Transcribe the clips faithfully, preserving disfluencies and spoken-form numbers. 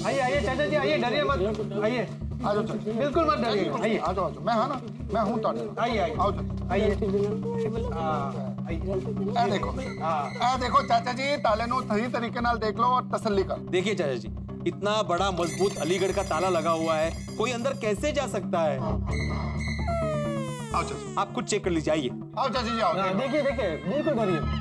आइए आइए चाचा जी, आइए, डरिए मत, आइए। आ जाओ चाचा, बिल्कुल मत डरिए, आइए। आ जाओ, मैं हाँ ना, मैं हूँ तो। आइए आइए, आओ चाचा, आइए। ए देखो, ए देखो चाचा जी, ताले नो सही तरीके नाल देख लो और तसल्ली कर। देखिए चाचा जी, इतना बड़ा मजबूत अलीगढ़ का ताला लगा हुआ है, कोई अंदर कैसे जा सकता है? आओ चाचा, आप कुछ चेक कर लीजिए, आइए। आओ चाचा जी, आओ। देखिए देखिए, बिल्कुल डरिए।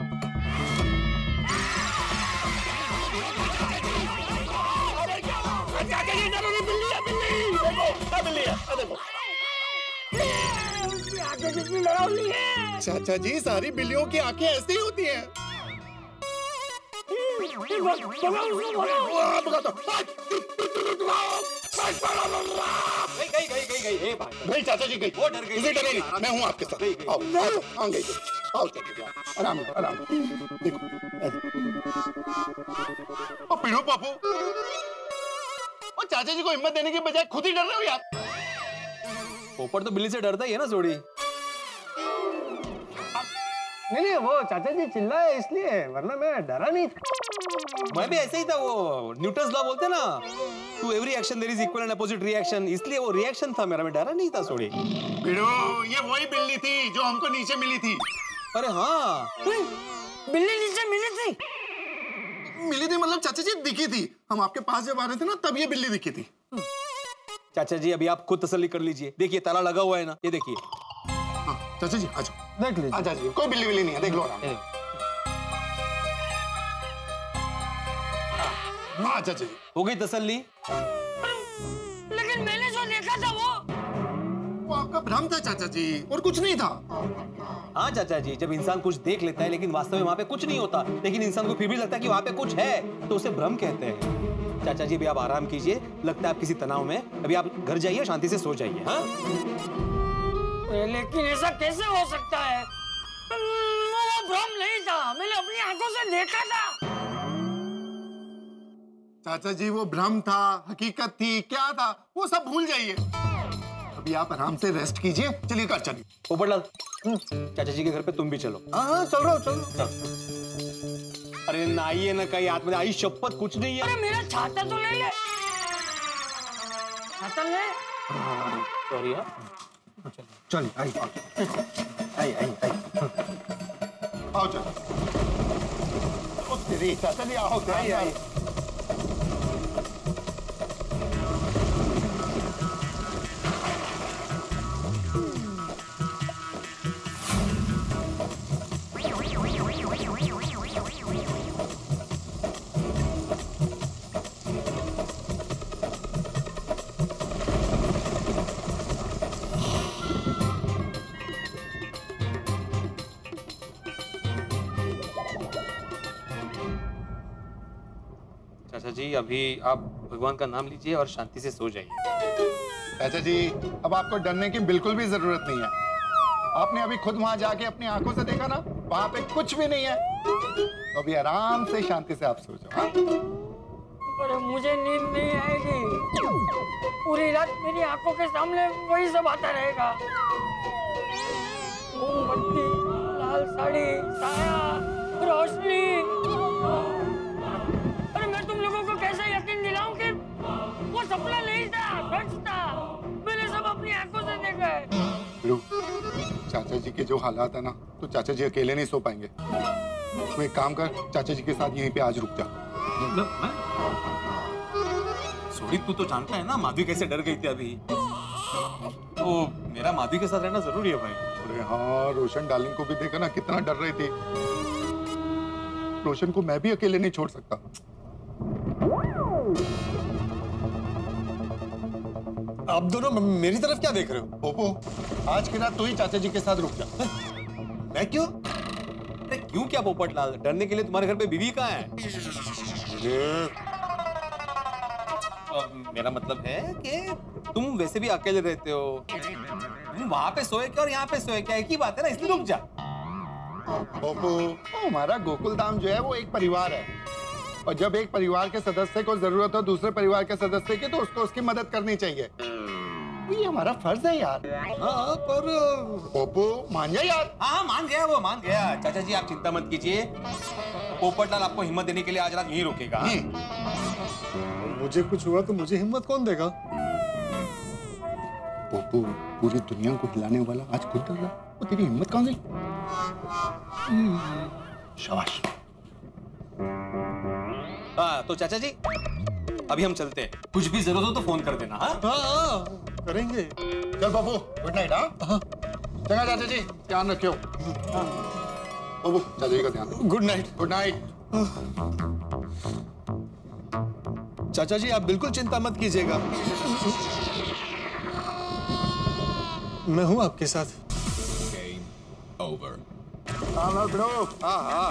चाचा जी, सारी बिल्लियों की आंखें ऐसी ही होती हैं। गई गई गई गई गई नहीं चाचा जी, गई। वो डर गई, डरे नहीं, मैं हूँ आपके साथ। आओ आओ, हाँ गई, आओ चाचा जी, आराम आराम। देखो ओ पीड़ो पापू, और चाचा जी को हिम्मत देने की बजाय खुद ही डर रहे हो यार। पोपट तो बिल्ली से डरता ही है ना सोडी। नहीं नहीं, वो चाचा जी चिल्लाए इसलिए, वरना मैं डरा नहीं था। मैं भी ऐसे ही था, वो न्यूटन्स लॉ बोलते ना, to every action there is equal and opposite reaction, इसलिए वो रिएक्शन था मेरा, मैं डरा नहीं था सोडी। पीड़ो, ये वही बिल्ली थी जो हमको नीचे मिली थी। अरे हाँ, बिल्ली नीचे मिली थी? मिली थी मतलब चाचा जी दिखी थी, हम आपके पास जब आ रहे थे ना तब ये बिल्ली दिखी थी। चाचा जी अभी आप खुद तसल्ली कर लीजिए, देखिए ताला लगा हुआ है ना, ये देखिए। हाँ चाचा जी, आ जाओ, देख लीजिए। आ चाचा जी, कोई बिल्ली बिल्ली नहीं है, देख लो आराम। हाँ चाचा जी, हो गई तसल्ली? लेकिन मैंने जो देखा था वो वो आपका भ्रम था चाचा जी, और कुछ नहीं था। हाँ चाचा जी, जब इंसान कुछ देख लेता है लेकिन वास्तव में वहाँ पे कुछ नहीं होता, लेकिन इंसान को फिर भी लगता है कि वहाँ पे कुछ है, तो उसे भ्रम कहते हैं। चाचा जी अभी आप आराम कीजिए, लगता है आप किसी तनाव में, अभी आप घर जाइए, शांति से सो जाइए। हाँ, लेकिन ऐसा कैसे हो सकता है? वो भ्रम नहीं था, मैंने अपनी आंखों से देखा था। चाचा जी वो भ्रम था, हकीकत थी, क्या था वो सब भूल जाइए। अभी आप आराम से रेस्ट कीजिए, चलिए घर चलिए। पोपटलाल, चाचा जी के घर पे तुम भी चलो। हाँ चल रहा हूँ, चल रहा हूँ। अरे नाइए ना कहीं हाथ में, आई शपथ कुछ नहीं है। अरे मेरा छाता तो ले ले। छाता ले। सॉरी यार, चलिए, आइए आइए आइए आइए, आओ चलो। तेरी चाचा जी आओ, आइए आइए। चाचा जी अभी आप भगवान का नाम लीजिए और शांति से सो जाइए। चाचा जी अब आपको डरने की बिल्कुल भी जरूरत नहीं है, आपने अभी खुद वहां जाके अपनी आंखों से देखा ना, वहां पे कुछ भी नहीं है, तो अभी आराम से शांति से आप सो जाओ। हाँ? अरे मुझे नींद नहीं आएगी, पूरी रात मेरी आंखों के सामने वही सब आता रहेगा। मोमबत्ती, लाल साड़ी, साया, रोशनी। अरे मैं तुम लोगों को कैसे यकीन दिलाऊं कि वो सपना नहीं था, सच था। मैंने सब अपनी आंखों से देखा है। चाचा जी के जो हालात है ना, तो चाचा जी अकेले नहीं सो पाएंगे। तो एक काम कर, चाचा जी के साथ यहीं पे आज रुक जा। सोडी तू तो जानता है ना माधवी कैसे डर गई थी अभी, तो मेरा माधवी के साथ रहना जरूरी है भाई। अरे हाँ, रोशन डार्लिंग को भी देखा ना कितना डर रही थी। रोशन को मैं भी अकेले नहीं छोड़ सकता। आप दोनों मेरी तरफ क्या देख रहे हो? पोपो, आज की रात तू ही चाचा जी के साथ रुक जा। मैं क्यों? अरे क्यों क्या पोपटलाल, डरने के लिए तुम्हारे घर पे बीवी कहाँ है? मेरा मतलब है कि तुम वैसे भी अकेले रहते हो, तुम वहां पे सोए क्या और यहाँ पे सोए क्या, एक ही बात है ना, इसलिए रुक जा। पोपो, हमारा गोकुल धाम जो है वो एक परिवार है, और जब एक परिवार के सदस्य को जरूरत हो दूसरे परिवार के सदस्य की, तो उसको उसकी मदद करनी चाहिए। ये हमारा फर्ज है यार। हाँ पर पोपो मान जा यार। हाँ मान गया, वो मान गया। चाचा जी आप चिंता मत कीजिए, पोपटलाल आपको हिम्मत देने के लिए आज रात यहीं रुकेगा। मुझे कुछ हुआ तो मुझे हिम्मत कौन देगा? पप्पू, पूरी दुनिया को हिलाने वाला आज खुद डर रहा, वो तेरी हिम्मत कहाँ गई? शाबाश। हाँ तो चाचा जी अभी हम चलते हैं, कुछ भी जरूरत हो तो फोन कर देना। हाँ हाँ हाँ करेंगे। चल पप्पू, गुड नाइट। हाँ चंगा चाचा जी, ध्यान रखियो। पप्पू चाचा जी का ध्यान रखो। Good night. Good night. चाचा जी आप बिल्कुल चिंता मत कीजिएगा, मैं हूं आपके साथ। Over. हाँ हाँ ब्रो। हाँ हाँ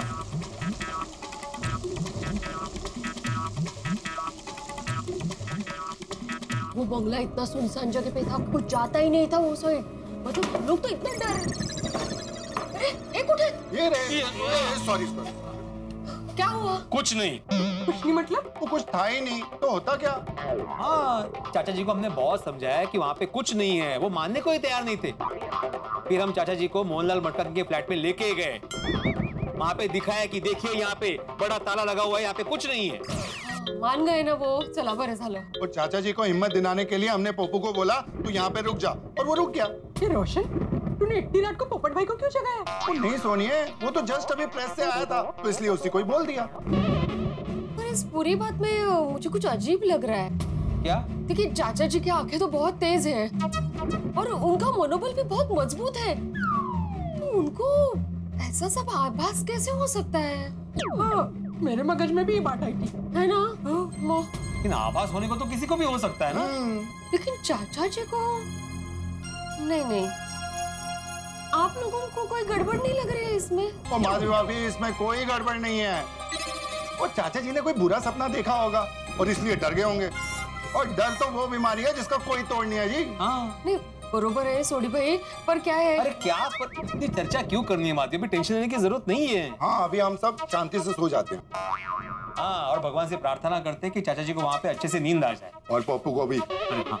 वो बंगला इतना सुनसान जगह पे था, कुछ जाता ही नहीं था वो साइड। मतलब हम लोग तो इतने डर। अरे एक उठे। ये रे, सॉरी सॉरी। क्या हुआ? कुछ नहीं। कुछ नहीं मतलब? वो कुछ था ही नहीं तो होता क्या? हाँ चाचा जी को हमने बहुत समझाया कि वहाँ पे कुछ नहीं है, वो मानने को ही तैयार नहीं थे। फिर हम चाचा जी को मोहनलाल मटका के फ्लैट में लेके गए, वहाँ पे दिखाया कि देखिए यहाँ पे बड़ा ताला लगा हुआ है, यहाँ पे कुछ नहीं है। मान गए ना वो, चला बरं झालं। और चाचा जी को हिम्मत दिलाने के लिए हमने पप्पू को बोला तू यहाँ पे रुक जा, और वो रुक गया। ये रोशन, तूने इतनी रात को पोपट भाई को क्यों जगाया? वो नहीं सोनिए, वो तो जस्ट अभी प्रेस से आया था तो इसलिए उसी को ही बोल दिया। पर इस पूरी बात में मुझे कुछ अजीब लग रहा है। क्या? देखिए चाचा जी की आंखें तो बहुत तेज है और उनका मनोबल भी बहुत मजबूत है, तो उनको ऐसा सब आभास कैसे हो सकता है? हाँ, मेरे मगज में भी ये बात आई थी, है ना? हाँ, लेकिन आभास होने को तो किसी को भी हो सकता है ना। लेकिन चाचा जी को नहीं नहीं, आप लोगों को कोई गड़बड़ नहीं लग रही है इसमें? और माधवी भाभी इसमें कोई गड़बड़ नहीं है। और चाचा जी ने कोई बुरा सपना देखा होगा और इसलिए डर गए होंगे, और डर तो वो बीमारी है जिसका कोई तोड़ नहीं है जी। हाँ नहीं बरोबर है सोडी भाई, पर क्या है? अरे क्या पर इतनी चर्चा क्यों करनी है माधवी, अभी टेंशन लेने की जरूरत नहीं है। हाँ अभी हम सब शांति से सो जाते हैं। हाँ और भगवान से प्रार्थना करते हैं कि चाचा जी को वहाँ पे अच्छे से नींद आ जाए। और पप्पू को भी। हाँ।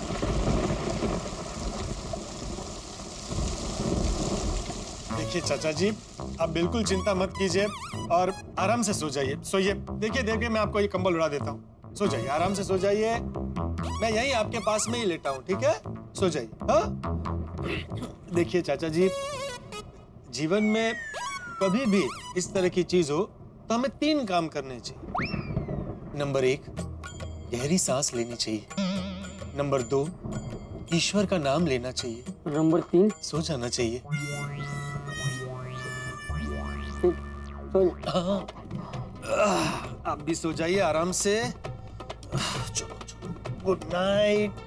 देखिए चाचा जी आप बिल्कुल चिंता मत कीजिए और आराम से सो जाइए, सोइए। देखिए देखिए मैं आपको ये कंबल उड़ा देता हूँ, सो जाइए, आराम से सो जाइए। मैं यहीं आपके पास में ही लेटा हूँ, ठीक है? सो जाइए। हाँ देखिए चाचा जी, जीवन में कभी भी इस तरह की चीज हो तो हमें तीन काम करने चाहिए। नंबर एक, गहरी सांस लेनी चाहिए। नंबर दो, ईश्वर का नाम लेना चाहिए। नंबर तीन, सो जाना चाहिए। हाँ, आप भी सो जाइए आराम से। चलो चलो, गुड नाइट।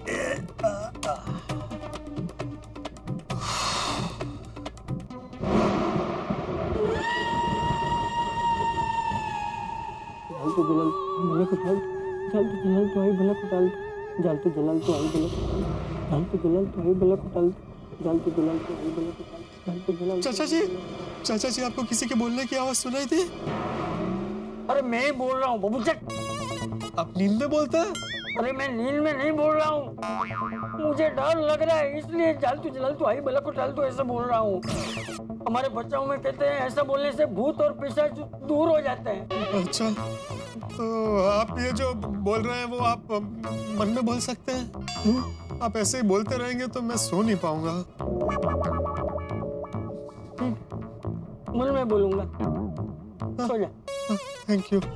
तो जलाल भला कुटाल, जाल तो जलाल तो आई भला कुटाल, जाल तो जलाल तो आई भला कुटाल, जाल तो जलाल तो आई भला कुटाल, जाल तो जलाल तो आई भला कुटाल, जाल तो जलाल। चाचा जी, चाचा जी आपको किसी के बोलने की आवाज सुनाई थी? अरे मैं ही बोल रहा हूँ बाबू चट। आप नींद में बोलते हैं? अरे मैं नींद में नहीं बोल रहा हूँ, मुझे डर लग रहा है इसलिए जाल तो जलाल तो आई भला कुटाल तो ऐसा बोल रहा हूँ। हमारे बच्चों में कहते हैं ऐसा बोलने से भूत और पिशाच दूर हो जाते हैं। अच्छा, तो आप ये जो बोल रहे हैं वो आप मन में बोल सकते हैं? आप ऐसे ही बोलते रहेंगे तो मैं सो नहीं पाऊंगा। मन में बोलूंगा, सो जा। Thank you.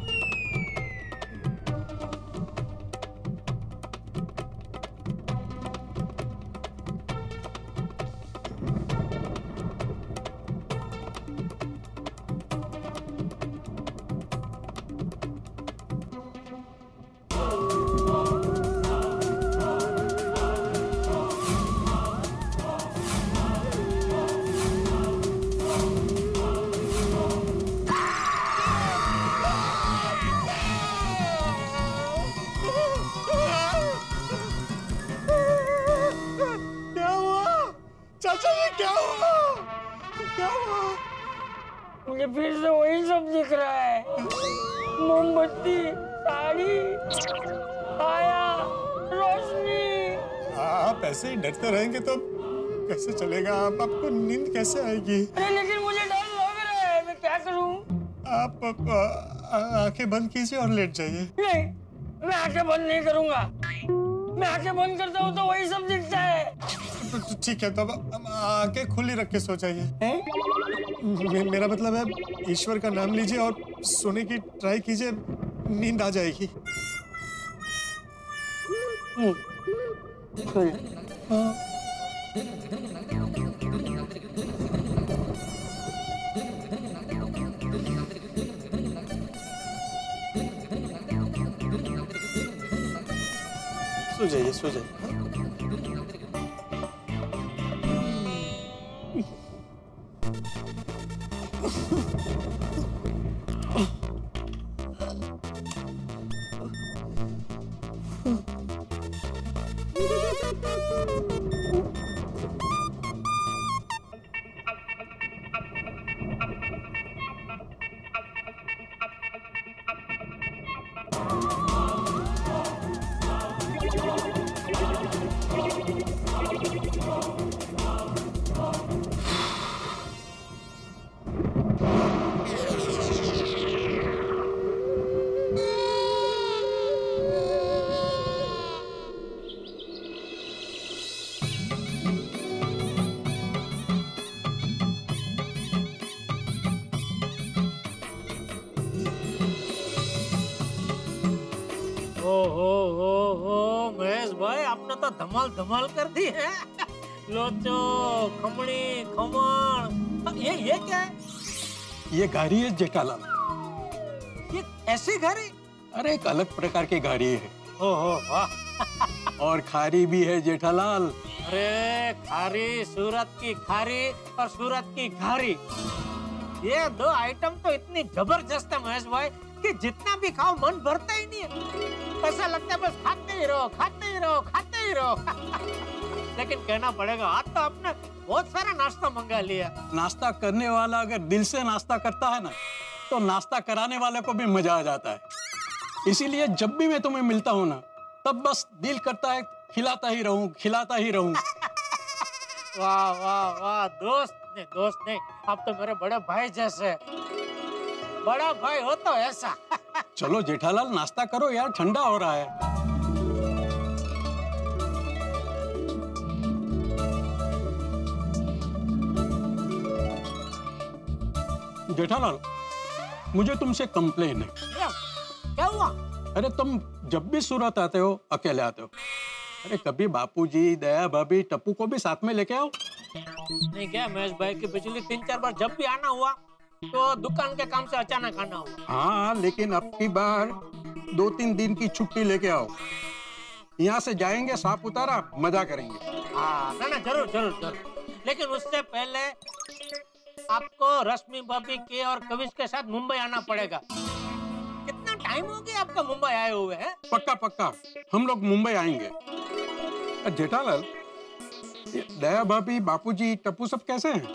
मुझे फिर से वही सब दिख रहा है, मोमबत्ती, साड़ी, छाया, रोशनी। आप ऐसे ही डरते रहेंगे तो कैसे चलेगा? आप आपको नींद कैसे आएगी? अरे लेकिन मुझे डर लग रहा है, मैं क्या करूं? आप आंखें बंद कीजिए और लेट जाइए। नहीं, मैं आंखें बंद नहीं करूंगा। मैं आंखें बंद करता हूँ तो वही सब दिखता है। तो तो ठीक है, तो अब आंखें खुली रख के सो जाइए। मे, मेरा मतलब है ईश्वर का नाम लीजिए और सोने की ट्राई कीजिए, नींद आ जाएगी। हाँ। सो जाइए, सो जाइए। आपने तो धमाल धमाल कर दी है। लोचो, खमणी, खमण, ये ये क्या है? ये घारी है जेठालाल। ये ऐसी घारी? अरे एक अलग प्रकार की घारी है। ओहो वाह। और खारी भी है जेठालाल। अरे खारी, सूरत की खारी और सूरत की घारी, ये दो आइटम तो इतनी जबरदस्त है महेश भाई कि जितना भी खाओ मन भरता ही नहीं है। ऐसा लगता है बस खाते ही रहो, खाते ही रहो, खाते ही रहो। लेकिन कहना पड़ेगा आज तो आपने बहुत सारा नाश्ता मंगा लिया। नाश्ता करने वाला अगर दिल से नाश्ता करता है ना, तो नाश्ता कराने वाले को भी मजा आ जाता है। इसीलिए जब भी मैं तुम्हें मिलता हूँ ना, तब बस दिल करता है खिलाता ही रहूं, खिलाता ही रहूं। वाह वाह वाह, दोस्त नहीं, दोस्त नहीं, आप तो मेरे बड़े भाई जैसे। बड़ा भाई हो तो ऐसा। चलो जेठालाल नाश्ता करो यार, ठंडा हो रहा है। जेठालाल, मुझे तुमसे कंप्लेन है। क्या, क्या हुआ? अरे तुम जब भी सूरत आते हो अकेले आते हो। अरे कभी बापूजी, दया भाभी, टप्पू को भी साथ में लेके आओ। नहीं क्या महेश भाई की पिछली तीन चार बार जब भी आना हुआ तो दुकान के काम से अचानक आना हुआ। हाँ, लेकिन अब की बार दो तीन दिन की छुट्टी लेके आओ। यहाँ से जाएंगे सापुतारा, मजा करेंगे। हाँ ना ना, जरूर जरूर जरूर। लेकिन उससे पहले आपको रश्मि भाभी के और कविश के साथ मुंबई आना पड़ेगा। कितना टाइम हो गया आपका मुंबई आए हुए हैं? पक्का पक्का हम लोग मुंबई आएंगे। जेठालाल, दया भाभी, बापूजी, टप्पू सब कैसे हैं?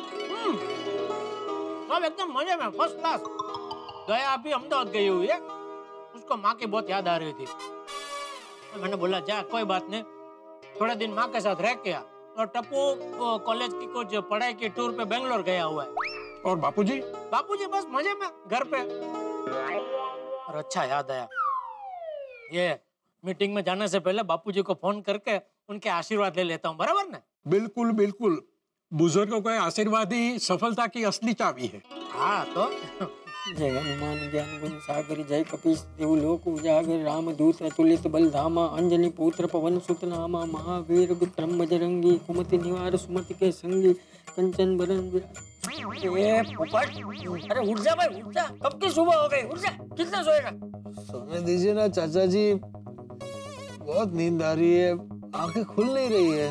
सब एकदम मजे में, फर्स्ट क्लास। दया अभी अहमदाबाद गई हुई है, उसको माँ की बहुत याद आ रही थी। मैंने बोला जा कोई बात नहीं, थोड़े दिन माँ के साथ रह के आ। और टप्पू कॉलेज की कुछ पढ़ाई की टूर पे बेंगलोर गया हुआ है। और बापूजी? बापूजी बस मजे में घर पे। और अच्छा याद आया, ये मीटिंग में जाने से पहले बापूजी को फोन करके उनके आशीर्वाद ले लेता हूँ, बराबर ना? बिल्कुल बिल्कुल, बुजुर्गों का आशीर्वाद ही सफलता की असली चाबी है। हाँ तो जय हनुमान ज्ञान गुण सागर, जय कपीश देव लोक उजागर, रामदूत अतुलित बलधामा, अंजनी पुत्र पवन सुत नामा, महावीर विक्रम बजरंगी, कुमति निवार सुमति के संगी, कंचन बरन विराज। ए पोपट, अरे उठ जा भाई, उठ जा, कब की सुबह हो गई, उठ जा। कितना सोएगा? सोने दीजिए ना चाचा जी, बहुत नींद आ रही है, आंखें खुल नहीं रही है।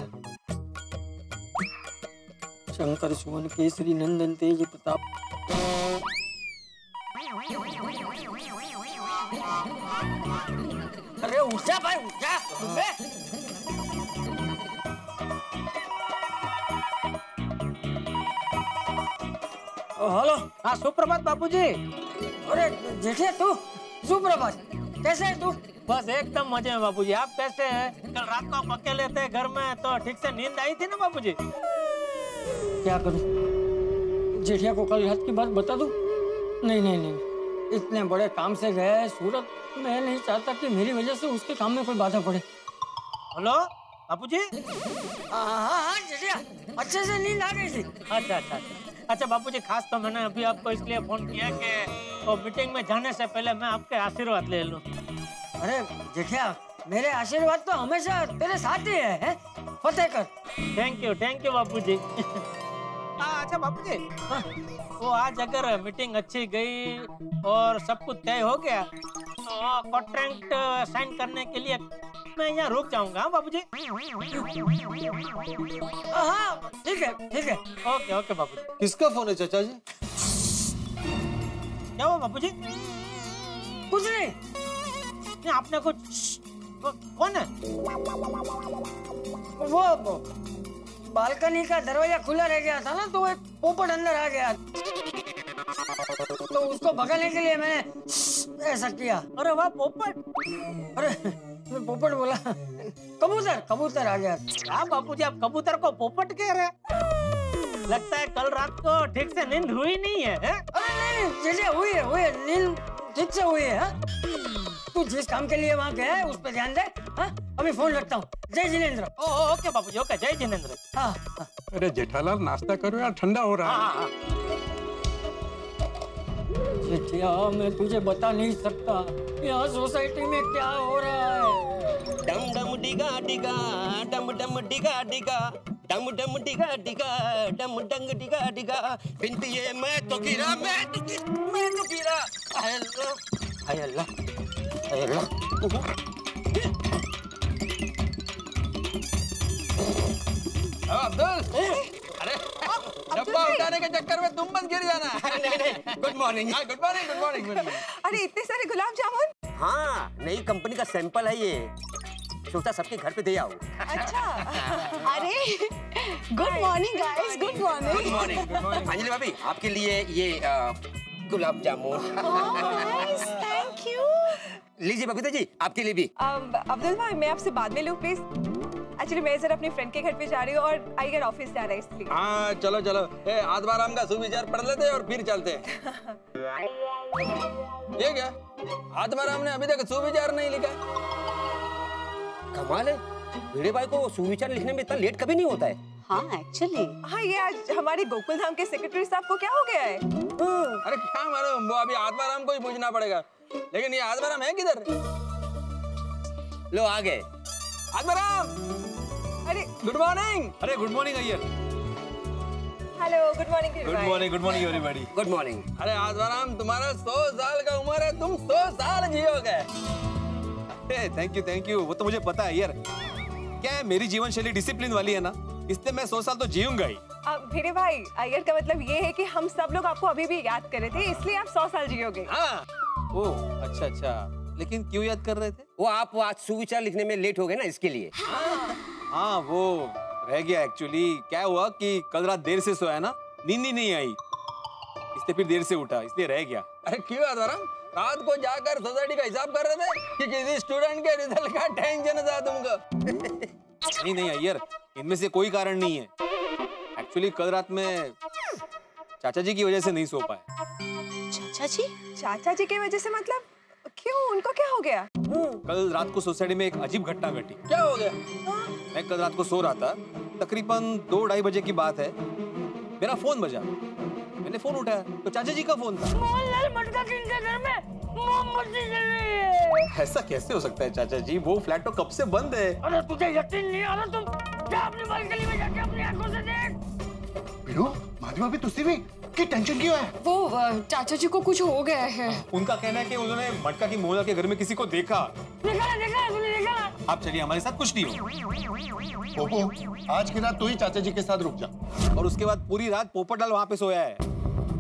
शंकर सुवन केसरी नंदन तेज प्रताप। अरे उठ जा भाई, उठ जा। हेलो। हाँ सुप्रभात बापूजी। अरे जेठे तू, सुप्रभात, कैसे है तू? बस एकदम मजे में बापूजी, आप कैसे हैं? कल रात को आप अकेले थे घर में तो ठीक से नींद आई थी ना बापूजी? क्या करूं, जेठिया को कल रात की बात बता दूं? नहीं नहीं नहीं, इतने बड़े काम से गया है सूरत। मैं नहीं चाहता कि मेरी वजह से उसके काम में कोई बाधा पड़े। हेलो बापूजी। हाँ हाँ हाँ जेठिया, अच्छे से नींद आ गई थी। अच्छा अच्छा अच्छा अच्छा बापूजी, खास तो मैंने अभी आपको इसलिए फोन किया कि वो मीटिंग में जाने से पहले मैं आपके आशीर्वाद ले लूं। अरे जेठिया, मेरे आशीर्वाद तो हमेशा तेरे साथ ही है, है? फतेह कर। थैंक यू थैंक यू बापूजी। हाँ अच्छा बापूजी, हाँ, वो आज अगर मीटिंग अच्छी गई और सब कुछ तय हो गया तो कॉन्ट्रैक्ट साइन करने के लिए मैं यहाँ रुक जाऊंगा। हाँ बापूजी। हाँ ठीक है ठीक है। ओके ओके बापूजी। किसका फोन है चाचा जी? क्या हुआ बापूजी? कुछ नहीं। नहीं आपने कुछ वो, कौन है? वो, वो बालकनी का दरवाजा खुला रह गया था ना, तो एक पोपट अंदर आ गया, तो उसको भगाने के लिए मैंने ऐसा किया। अरे वाह पोपट। अरे मैं पोपट बोला, कबूतर कबूतर आ गया। क्या बापूजी, आप कबूतर को पोपट कह रहे हैं? लगता है कल रात को ठीक से नींद हुई नहीं है, है? अरे नहीं नहीं चलिए, हुई है हुई है नींद ठीक से हुई है। हा? तू जिस काम के लिए वहाँ गया है उस पर ध्यान दे। हा? अभी फोन रखता हूँ। जय जिनेंद्र। ओ, ओ, ओके बापूजी ओके, जय जिनेंद्र। हाँ, हाँ। अरे जेठालाल नाश्ता करो यार, ठंडा हो रहा है। हाँ, हाँ। जेठिया, मैं तुझे बता नहीं सकता यहाँ सोसाइटी में क्या हो रहा है। डम डम डिगा डिगा डम डम डिगा डिगा डम डम डिगा डिगा डम डंग डिगा डिगा बिनती ये मैं तो गिरा मैं तो गिरा मैं तो गिरा। हाय अल्लाह हाय अल्लाह हाय अल्लाह। अब्दुल, अरे डब्बा उठाने के चक्कर में तुम बंद गिर जाना। नहीं नहीं, गुड मॉर्निंग। हाँ good morning good morning good morning. अरे इतने सारे गुलाब जामुन। हाँ, नई कंपनी का सैंपल है ये, सोचा सबके घर पे दे आओ। अच्छा, अरे good morning guys, good morning. Good morning good morning. Anjali भाभी, आपके लिए ये आ, gulab jamun. Nice, thank you. लीजिए बबीता जी, आपके लिए भी। अब्दुल भाई, मैं आपसे बाद में लूं प्लीज। एक्चुअली मैं जरा अपने फ्रेंड के घर पे जा रही हूँ और आई गेट ऑफिस जा रहा है इसलिए। हाँ चलो चलो, ए आत्माराम का सुविचार पढ़ लेते और फिर चलते। ये क्या, आत्माराम ने अभी तक सुविचार नहीं लिखा? कमाल है, भिड़े भाई को सुविचार लिखने में इतना लेट कभी नहीं होता है। हाँ एक्चुअली। हाँ, ये आज हमारे गोकुल धाम के सेक्रेटरी साहब को क्या हो गया है? अरे क्या मालूम, वो अभी आत्माराम को ही पूछना पड़ेगा। लेकिन ये आत्माराम है किधर? लो आ गए। आत्माराम, अरे गुड मॉर्निंग। अरे good morning Iyer. Hello, good morning. Good morning good morning everybody. Good morning. अरे आत्माराम, तुम्हारा सौ साल का उम्र है, तुम सौ साल जियोगे। थैंक यू थैंक यू, वो तो मुझे पता है यार। क्या है, मेरी जीवन शैली डिसिप्लिन वाली है ना, इसलिए मैं सौ साल तो जीऊंगा ही। भिड़े भाई, अय्यर का मतलब ये है कि हम सब लोग आपको अभी भी याद कर रहे थे, इसलिए आप सौ साल जियोगे। हाँ। ओह अच्छा अच्छा, लेकिन क्यों याद कर रहे थे? वो आप आज सुविचार लिखने में लेट हो गए ना, इसके लिए। हाँ वो रह गया एक्चुअली। क्या हुआ कि कल रात देर से सोया ना, नींद ही नहीं आई, इसलिए फिर देर से उठा, इसलिए रह गया। अरे क्यों आत्माराम, रात को जाकर सोसाइटी का हिसाब कर रहे थे कि किसी स्टूडेंट के रिजल्ट का टेंशन था तुमको? नहीं नहीं अय्यर, इनमें से कोई कारण नहीं है। एक्चुअली कल रात में चाचा जी की वजह से नहीं सो पाया। चाचा जी? चाचा जी की वजह से मतलब क्यों, उनको क्या हो गया? कल रात को सोसाइटी में एक अजीब घटना घटी। क्या हो गया? मैं कल रात को सो रहा था, तकरीबन दो ढाई बजे की बात है। मेरा फोन बजा, मैंने फोन उठाया तो चाचा जी का फोन था। मोहनलाल मटका किंग के घर में मोमबत्ती जल रही है। ऐसा कैसे हो सकता है चाचा जी, वो फ्लैट तो कब से बंद है। अरे तुझे यकीन नहीं आ रहा, तुम जा अपनी बालकनी में जाके अपनी आंखों से देख। भिड़ो, माधवी भी तुझसे भी की टेंशन क्यों है? वो अ, चाचा जी को कुछ हो गया है। उनका कहना है कि उन्होंने मटका की मोहल्ला के घर में किसी को देखा। देखा देखा तूने देखा? आप चलिए, हमारे साथ कुछ नहीं हो। पोपो, आज की रात तू ही चाचा जी के साथ रुक जा। और उसके बाद पूरी रात पोपटलाल वहां पे सोया है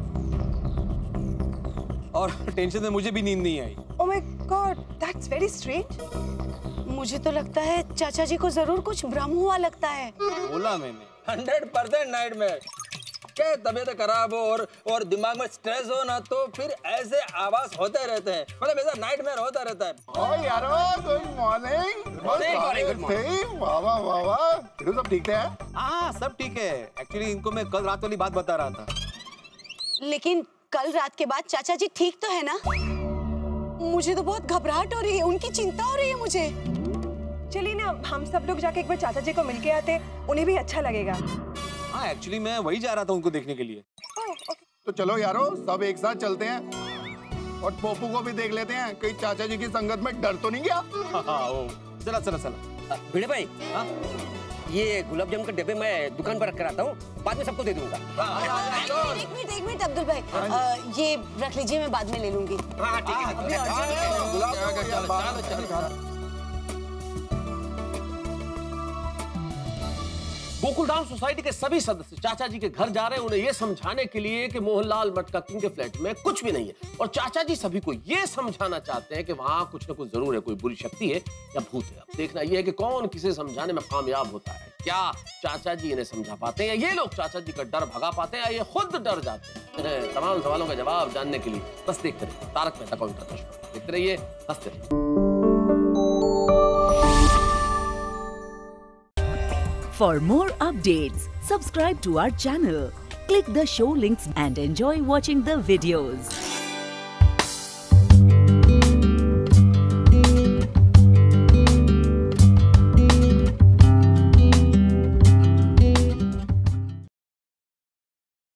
और टेंशन में मुझे भी नींद नहीं आई। Oh my God, that's very strange. मुझे तो लगता है चाचा जी को जरूर कुछ भ्रम हुआ लगता है। बोला मैंने। Hundred percent nightmare. क्या तबीयत खराब हो और और दिमाग में स्ट्रेस हो ना, तो फिर ऐसे आवाज होते रहते हैं, मतलब ऐसा नाइटमेयर होता रहता है। ओ यारो, गुड मॉर्निंग। वाह वाह वाह वाह, भिड़ो सब ठीक है? हाँ सब ठीक है। एक्चुअली इनको मैं कल रात वाली बात बता रहा था। लेकिन कल रात के बाद चाचा जी ठीक तो है ना? मुझे तो बहुत घबराहट हो रही है, उनकी चिंता हो रही है मुझे। चलिए ना हम सब लोग जाके एक बार चाचा जी को मिलके आते, उन्हें भी अच्छा लगेगा। हाँ एक्चुअली मैं वही जा रहा था उनको देखने के लिए। तो चलो यारो सब एक साथ चलते हैं और पोपू को भी देख लेते हैं, कहीं चाचा जी की संगत में डर तो नहीं गया। चला चला चला। भिड़े भाई, हाँ? ये गुलाब जामुन के डब्बे मैं दुकान पर रख कर आता हूँ, बाद में सबको दे दूंगा। एक मिनट एक मिनट अब्दुल भाई, आ, ये रख लीजिए, मैं बाद में ले लूंगी। हाँ ठीक है। गोकुलधाम सोसाइटी के सभी सदस्य चाचा जी के घर जा रहे हैं उन्हें यह समझाने के लिए कि मोहनलाल मटका किंग के फ्लैट में कुछ भी नहीं है, और चाचा जी सभी को यह समझाना चाहते हैं कि वहां कुछ न कुछ जरूर है, कोई बुरी शक्ति है या भूत है। अब देखना यह है कि कौन किसे समझाने में कामयाब होता है। क्या चाचा जी इन्हें समझा पाते हैं या ये लोग चाचा जी का डर भगा पाते हैं या ये खुद डर जाते हैं? तमाम सवालों का जवाब जानने के लिए बस देखते रहिए तारक मेहता का उल्टा चश्मा, देखते रहिए, हंसते रहिए। For more updates, subscribe to our channel, click the show links and enjoy watching the videos.